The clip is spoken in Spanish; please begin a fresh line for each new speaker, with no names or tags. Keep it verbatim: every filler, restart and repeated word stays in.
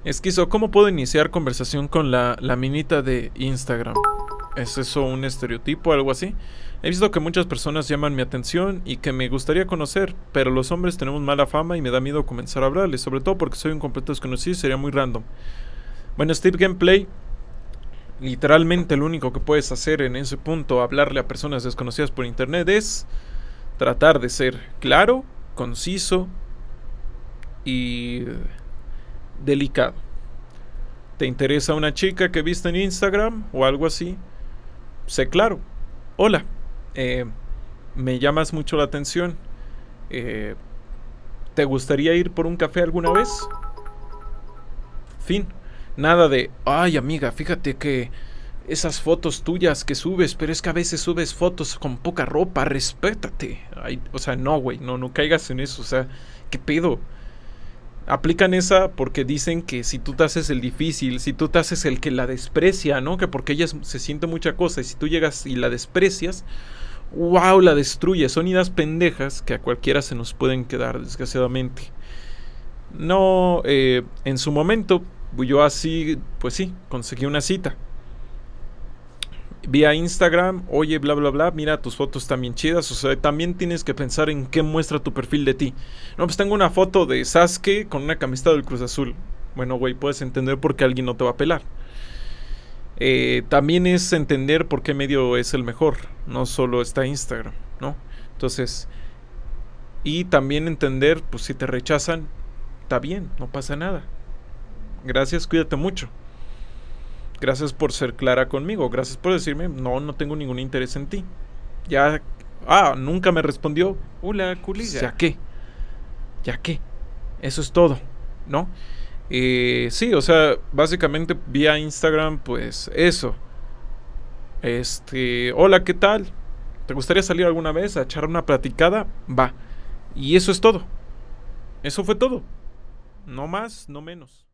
Esquizo, ¿cómo puedo iniciar conversación con la, la minita de Instagram? ¿Es eso un estereotipo o algo así? He visto que muchas personas llaman mi atención y que me gustaría conocer, pero los hombres tenemos mala fama y me da miedo comenzar a hablarles, sobre todo porque soy un completo desconocido y sería muy random. Bueno, Steve Gameplay, literalmente lo único que puedes hacer en ese punto, hablarle a personas desconocidas por internet, es tratar de ser claro, conciso y delicado. ¿Te interesa una chica que viste en Instagram o algo así? Sé claro. Hola, eh, me llamas mucho la atención. Eh, ¿Te gustaría ir por un café alguna vez? Fin. Nada de, ay amiga, fíjate que esas fotos tuyas que subes, pero es que a veces subes fotos con poca ropa, respétate. Ay, o sea, no, güey, no, no caigas en eso, o sea, ¿qué pedo? Aplican esa porque dicen que si tú te haces el difícil, si tú te haces el que la desprecia, ¿no? Que porque ella se siente mucha cosa y si tú llegas y la desprecias, wow, la destruyes. Son ideas pendejas que a cualquiera se nos pueden quedar, desgraciadamente. No, eh, en su momento, yo así, pues sí, conseguí una cita. Vía Instagram, oye, bla, bla, bla, mira, tus fotos están bien chidas. O sea, también tienes que pensar en qué muestra tu perfil de ti. No, pues tengo una foto de Sasuke con una camiseta del Cruz Azul. Bueno, güey, puedes entender por qué alguien no te va a pelar. Eh, también es entender por qué medio es el mejor. No solo está Instagram, ¿no? Entonces, y también entender, pues si te rechazan, está bien, no pasa nada. Gracias, cuídate mucho. Gracias por ser clara conmigo. Gracias por decirme, no, no tengo ningún interés en ti. Ya, ah, nunca me respondió.
Hola, colega.
¿Ya qué? ¿Ya qué? Eso es todo, ¿no? Eh, sí, o sea, básicamente vía Instagram, pues eso. Este, hola, ¿qué tal? ¿Te gustaría salir alguna vez a echar una platicada? Va. Y eso es todo. Eso fue todo. No más, no menos.